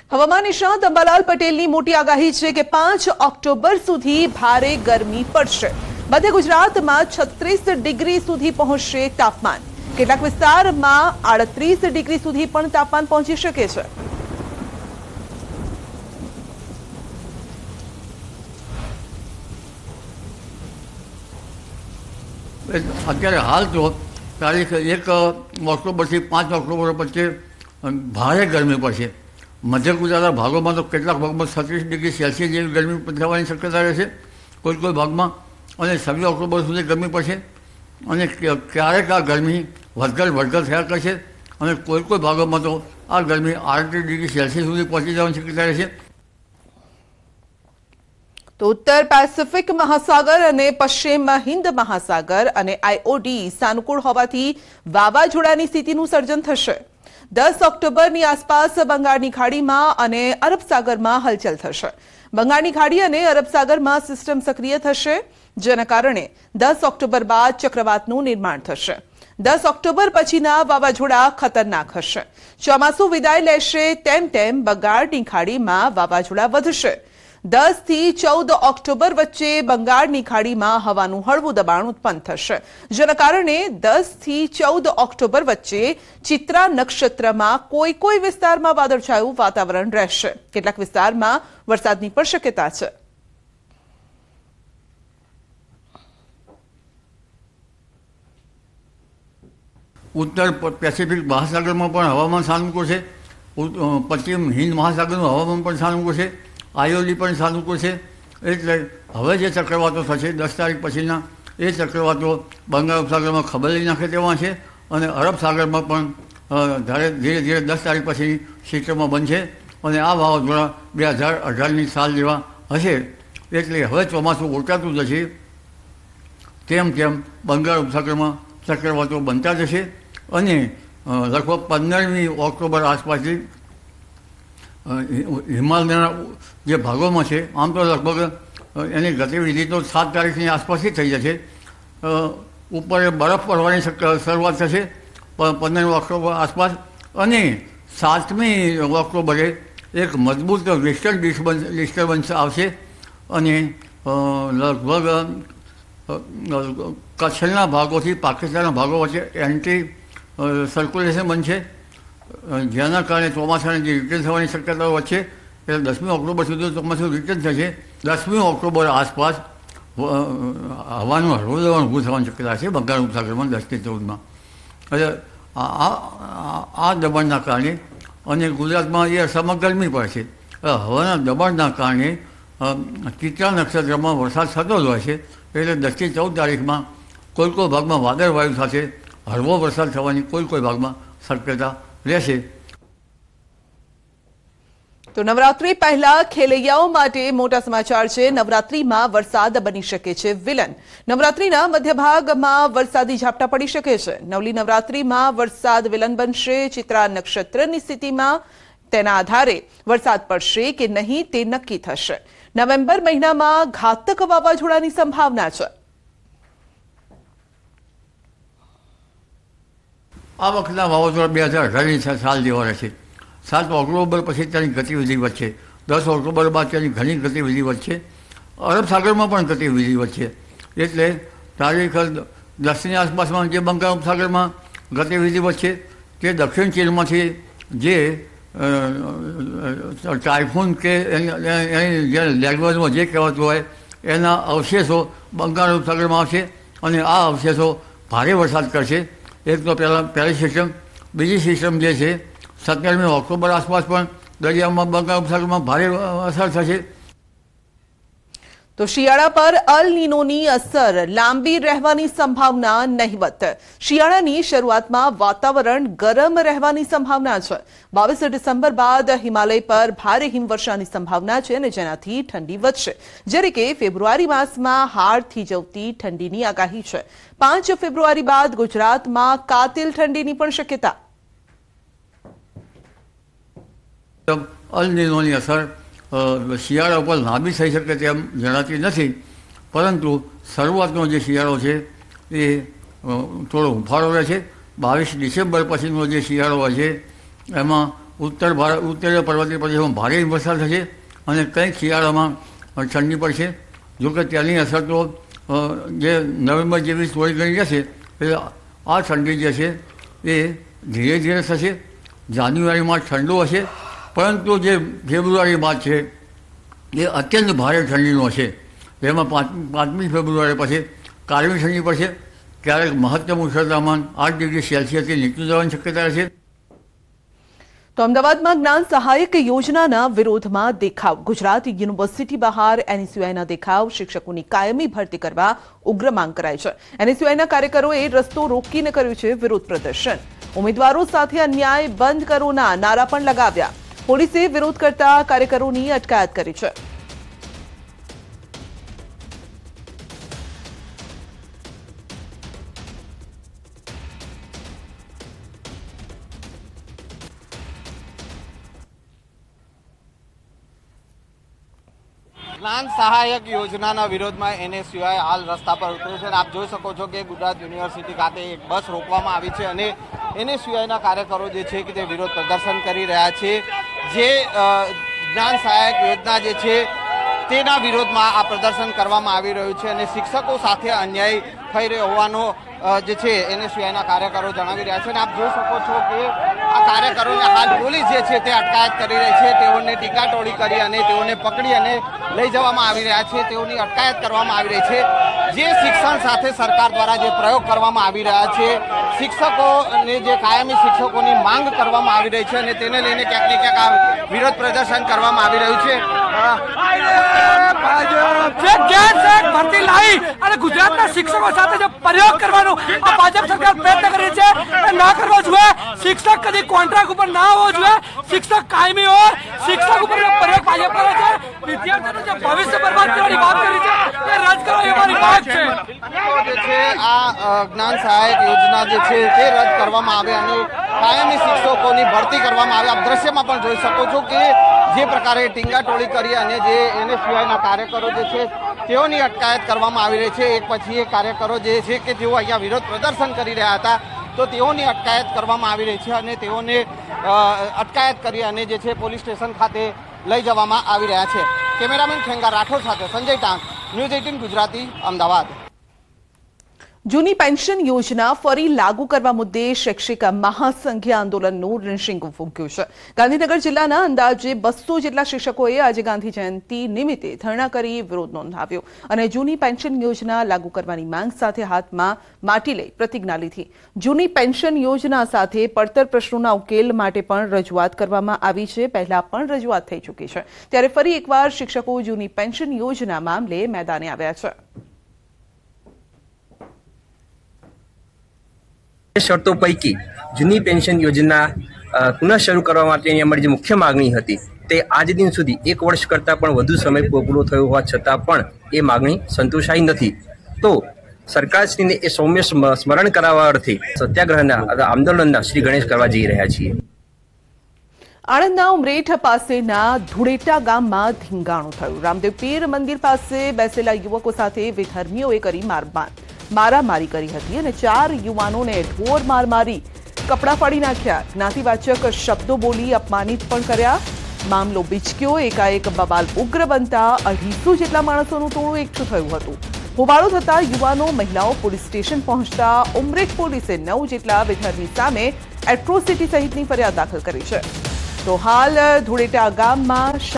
હવામાન નિષ્ણાત અંબાલાલ પટેલની મોટી આગાહી છે કે 5 ઓક્ટોબર સુધી ભારે ગરમી પડશે। મધ્ય ગુજરાતમાં 36 ડિગ્રી સુધી પહોંચશે તાપમાન। કેટલાક વિસ્તારમાં 38 ડિગ્રી સુધી પણ તાપમાન પહોંચી શકે છે। અત્યારે હાલ તો તારીખ 1 ઓક્ટોબરથી 5 ઓક્ટોબર વચ્ચે ભારે ગરમી પડશે। મધ્ય ગુજરાતના ભાગોમાં તો કેટલાક ભાગમાં 36 ડિગ્રી સેલ્સિયસ જેવી ગરમી થવાની શક્યતા રહેશે કોઈ ભાગમાં, અને 26 ઓક્ટોબર સુધી ગરમી પડશે અને ક્યારેક આ ગરમી વધઘટ થયા કરશે અને કોઈ ભાગોમાં તો આ ગરમી 38 ડિગ્રી સેલ્સિયસ સુધી પહોંચી જવાની શક્યતા રહેશે। તો ઉત્તર પેસિફિક મહાસાગર અને પશ્ચિમ હિન્દ મહાસાગર અને આઈઓડી સાનુકૂળ હોવાથી વાવાઝોડાની સ્થિતિનું સર્જન થશે। 10 ઓક્ટોબરની આસપાસ બંગાળની ખાડીમાં અને અરબ સાગરમાં હલચલ થશે। બંગાળની ખાડી અને અરબ સાગરમાં સિસ્ટમ સક્રિય થશે, જેના કારણે 10 ઓક્ટોબર બાદ ચક્રવાતનું નિર્માણ થશે। 10 ઓક્ટોબર પછીના વાવાઝોડા ખતરનાક હશે। ચોમાસું વિદાય લેશે તેમ તેમ બંગાળની ખાડીમાં વાવાઝોડા વધશે। 10 થી 14 ઓક્ટોબર વચ્ચે બંગાળની ખાડીમાં હવાનું હળવું દબાણ ઉત્પન્ન થશે, જેના કારણે 10 થી 14 ઓક્ટોબર વચ્ચે ચિત્રા નક્ષત્રમાં કોઈ વિસ્તારમાં વાદળછાયું વાતાવરણ રહેશે। કેટલાક વિસ્તારમાં વરસાદની પણ શક્યતા છે। ઉત્તર પેસિફિક મહાસાગરમાં પણ હવામાન સાનુકૂળ છે। પશ્ચિમ હિન્દ મહાસાગરનું હવામાન પણ સાનુકૂળ છે। આઈઓડી પણ સાનુકૂળ છે। એટલે હવે જે ચક્રવાતો થશે 10 તારીખ પછીના, એ ચક્રવાતો બંગાળ ઉપસાગરમાં ખબરી નાખે તેવા છે અને અરબ સાગરમાં પણ ધીરે ધીરે 10 તારીખ પછી સિસ્ટમમાં બનશે અને આ વાવાઝોડા 2018ની સાલ જેવા હશે। એટલે હવે ચોમાસું ઓળખાતું જશે તેમ તેમ બંગાળ ઉપસાગરમાં ચક્રવાતો બનતા જશે અને લગભગ 15મી ઓક્ટોબર આસપાસથી હિમાલયના જે ભાગોમાં છે, આમ તો લગભગ એની ગતિવિધિ તો 7 તારીખની આસપાસથી થઈ જશે। ઉપર બરફ પડવાની શરૂઆત થશે 15મી ઓક્ટોબર આસપાસ અને 7મી ઓક્ટોબરે એક મજબૂત વેસ્ટર્ન ડિસ્ટર્બન્સ આવશે અને લગભગ કચ્છના ભાગોથી પાકિસ્તાનના ભાગો વચ્ચે એન્ટી સર્ક્યુલેશન બનશે, જેના કારણે ચોમાસાની જે રિટર્ન થવાની શક્યતાઓ વચ્ચે એટલે 10મી ઓક્ટોબર સુધી ચોમાસું રિટર્ન થશે। 10મી ઓક્ટોબર આસપાસ હવાનું હળવું દબાણ ઊભું થવાની શક્યતા છે બંગાળ ઉપસાગરમાં 10 થી 14માં। એટલે આ દબાણના કારણે અને ગુજરાતમાં એ અસમમાં ગરમી પડશે। હવાના દબાણના કારણે ચિત્રા નક્ષત્રમાં વરસાદ થતો જ હોય છે। એટલે 10 થી 14 તારીખમાં કોઈ ભાગમાં વાદળવાયુ સાથે હળવો વરસાદ થવાની કોઈ ભાગમાં શક્યતા રહેશે। તો નવરાત્રી પહેલા ખેલૈયાઓ માટે મોટા સમાચાર છે। નવરાત્રીમાં વરસાદ બની શકે છે વિલન। નવરાત્રીના મધ્ય ભાગમાં વરસાદી ઝાપટા પડી શકે છે। નવલી નવરાત્રીમાં વરસાદ વિલન બનશે। ચિત્રા નક્ષત્રની સ્થિતિમાં તેના આધારે વરસાદ પડશે કે નહીં તે નક્કી થશે। નવેમ્બર મહિનામાં ઘાતક વાવાઝોડાની સંભાવના છે। આ વખતના વાવાઝોડા 2018ની સાલ જેવા રહેશે। 7 ઓક્ટોબર પછી તેની ગતિવિધિ વધશે। 10 ઓક્ટોબર બાદ તેની ઘણી ગતિવિધિ વધશે। અરબ સાગરમાં પણ ગતિવિધિ વધશે। એટલે તારીખ 10ની આસપાસમાં જે બંગાળ ઉપસાગરમાં ગતિવિધિ વધશે તે દક્ષિણ ચીનમાંથી જે ટાઇફૂન કે એની જે લેંગ્વેજમાં જે કહેવાતું હોય એના અવશેષો બંગાળ ઉપસાગરમાં આવશે અને આ અવશેષો ભારે વરસાદ કરશે। એક તો પહેલી સિસ્ટમ, બીજી સિસ્ટમ જે છે 17મી ઓક્ટોબર આસપાસ પણ દરિયામાં બંગાળ ઉપસાગરમાં ભારે અસર થશે। તો શિયાળા પર અલ નીનોની અસર લાંબી રહેવાની સંભાવના નહિવત। શિયાળાની શરૂઆતમાં વાતાવરણ ગરમ રહેવાની સંભાવના છે। 22 ડિસેમ્બર બાદ હિમાલય પર ભારે હિમવર્ષાની સંભાવના છે અને જેનાથી ઠંડી વધશે, જ્યારે કે ફેબ્રુઆરી માસમાં હાડ થીજવતી ઠંડીની આગાહી છે। 5 ફેબ્રુઆરી બાદ ગુજરાતમાં કાતિલ ઠંડીની પણ શક્યતા। અલ નીનોની અસર શિયાળા ઉપર લાંબી થઈ શકે તેમ જણાતી નથી, પરંતુ શરૂઆતનો જે શિયાળો છે એ થોડો હુંફાળો રહે છે। 22 ડિસેમ્બર પછીનો જે શિયાળો હોય છે એમાં ઉત્તરીય પર્વતીય પ્રદેશોમાં ભારે હિમવર્ષા થશે અને કંઈક શિયાળામાં ઠંડી પડશે. જોકે તેની અસર તો જે નવેમ્બર જેવી સ્ટોરી ગણી જશે એટલે આ ઠંડી જે છે એ ધીરે ધીરે થશે. જાન્યુઆરીમાં ઠંડો હશે, પરંતુ જે ફેબ્રુઆરી બાદ છે એ અત્યંત ભારે ઠંડીનો હશે. એમાં 5મી ફેબ્રુઆરી પછી કાળવી ઠંડી પડશે. ક્યારેક મહત્તમ ઉષ્ણતામાન 8 ડિગ્રી સેલ્સિયસથી નીચું જવાની શક્યતા રહેશે. તો અમદાવાદમાં જ્ઞાન સહાયક યોજનાના વિરોધમાં દેખાવ. ગુજરાત યુનિવર્સિટી બહાર એનએસયુઆઈના દેખાવ. શિક્ષકોની કાયમી ભરતી કરવા ઉગ્ર માંગ કરાઈ છે. એનએસયુઆઈના કાર્યકરોએ રસ્તો રોકીને કર્યું છે વિરોધ પ્રદર્શન. ઉમેદવારો સાથે અન્યાય બંધ કરોના નારા પણ લગાવ્યા. પોલીસે વિરોધ કરતા કાર્યકરોની અટકાયત કરી છે. જ્ઞાન સહાયક યોજનાના વિરોધમાં એનએસયુઆઈ હાલ રસ્તા પર ઉતર્યું છે અને આપ જોઈ શકો છો કે ગુજરાત યુનિવર્સિટી ખાતે એક બસ રોકવામાં આવી છે અને એનએસયુઆઈના કાર્યકરો જે છે કે તે વિરોધ પ્રદર્શન કરી રહ્યા છે. જે જ્ઞાન સહાયક યોજના જે છે તેના વિરોધમાં આ પ્રદર્શન કરવામાં આવી રહ્યું છે અને શિક્ષકો સાથે અન્યાય થઈ રહ્યો હોવાનો જે છે એનએસયુઆઈના કાર્યકરો જણાવી રહ્યા છે અને આપ જોઈ શકો છો કે આ કાર્યકરોને હાલ પોલીસ જે છે તે અટકાયત કરી રહી છે. તેઓને ટીકાટોળી કરી અને તેઓને પકડી અને લઈ જવામાં આવી રહ્યા છે. તેઓની અટકાયત કરવામાં આવી રહી છે. જે શિક્ષણ સાથે સરકાર દ્વારા જે પ્રયોગ કરવામાં આવી રહ્યા છે, શિક્ષકોને જે કાયમી શિક્ષકોની માંગ કરવામાં આવી રહી છે અને તેને લઈને ક્યાંક ને ક્યાંક આ વિરોધ પ્રદર્શન કરવામાં આવી રહ્યું છે. જ્ઞાન સહાયક ભરતી લાવી અને ગુજરાતના શિક્ષકો સાથે જે પ્રયોગ કરવાનો આ ભાજપ સરકાર પ્રયત્ન કરી છે એ ના કરવો જોઈએ. શિક્ષક કદી કોન્ટ્રાક્ટ ઉપર ના હોવો જોઈએ. શિક્ષક કાયમી હોય. શિક્ષક ઉપર પ્રયોગ ભાજપ કરે છે. વિદ્યાર્થીઓનું જે ભવિષ્ય બરબાદ કરવાની વાત કરી છે એ રદ કરો એ મારી વાત છે. જે છે આ જ્ઞાન સહાયક યોજના જે છે તે રદ કરવામાં આવે અને કાયમી શિક્ષકોની ભરતી કરવામાં આવે. આપ દ્રશ્યમાં પણ જોઈ શકો છો કે જે પ્રકારે ટીંગાટોળી કરી અને જે એનએસયુઆઈના કાર્યકરો જે છે તેઓની અટકાયત કરવામાં આવી રહી છે. એક પછી એક કાર્યકરો જે છે કે જેઓ અહીંયા વિરોધ પ્રદર્શન કરી રહ્યા હતા તો તેઓની અટકાયત કરવામાં આવી રહી છે અને તેઓને અટકાયત કરી અને જે છે પોલીસ સ્ટેશન ખાતે લઈ જવામાં આવી રહ્યા છે. કેમેરામેન ખેંગાર રાઠોડ સાથે સંજય ટાંક, ન્યૂઝ 18 ગુજરાતી, અમદાવાદ. જૂની પેન્શન યોજના ફરી લાગુ કરવા મુદ્દે શૈક્ષિક મહાસંઘે આંદોલનનું રિંશિંગ ફૂંક્યું છે. ગાંધીનગર જિલ્લાના અંદાજે 200 જેટલા શિક્ષકોએ આજે ગાંધી જયંતિ નિમિત્તે ધરણા કરી વિરોધ નોંધાવ્યો અને જૂની પેન્શન યોજના લાગુ કરવાની માંગ સાથે હાથમાં માટી લઈ પ્રતિજ્ઞા લીધી. જૂની પેન્શન યોજના સાથે પડતર પ્રશ્નોના ઉકેલ માટે પણ રજૂઆત કરવામાં આવી છે. પહેલા પણ રજૂઆત થઈ ચૂકી છે, ત્યારે ફરી એકવાર શિક્ષકો જૂની પેન્શન યોજના મામલે મેદાને આવ્યા છે. શરતો પૈકી જૂની પેન્શન યોજના પુનઃ શરૂ કરવા માટેની અમારી જે મુખ્ય માગણી હતી તે આજ દિન સુધી 1 વર્ષ કરતાં પણ વધુ સમય પૂરો થયો હોવા છતાં પણ એ માગણી સંતોષાઈ નથી. તો સરકારશ્રીને એ સૌમ્ય સ્મરણ કરાવવા અર્થે સત્યાગ્રહના આંદોલનના શ્રી ગણેશ કરવા જઈ રહ્યા છીએ. આણંદના ઉમરેઠ પાસેના ધુળેટા ગામમાં ધીંગાણું થયું. રામદેવ પીર મંદિર પાસે બેસેલા યુવકો સાથે વિધર્મીઓએ કરી મારામારી કરી હતી અને 4 યુવાનોને ઢોર માર મારી કપડાં ફાડી નાખ્યા. જ્ઞાતિવાચક શબ્દો બોલી અપમાનિત પણ કર્યા. મામલો બીચક્યો. એકાએક બબાલ ઉગ્ર બનતા 250 જેટલા માણસોનું ટોળું એકઠું થયું હતું. હોબાળો થતા યુવાનો મહિલાઓ પોલીસ સ્ટેશન પહોંચતા ઉમરેઠ પોલીસે 9 જેટલા વિધર્મી સામે એટ્રોસિટી સહિતની ફરિયાદ દાખલ કરી છે. તો હાલ ધુળેટા ગામમાં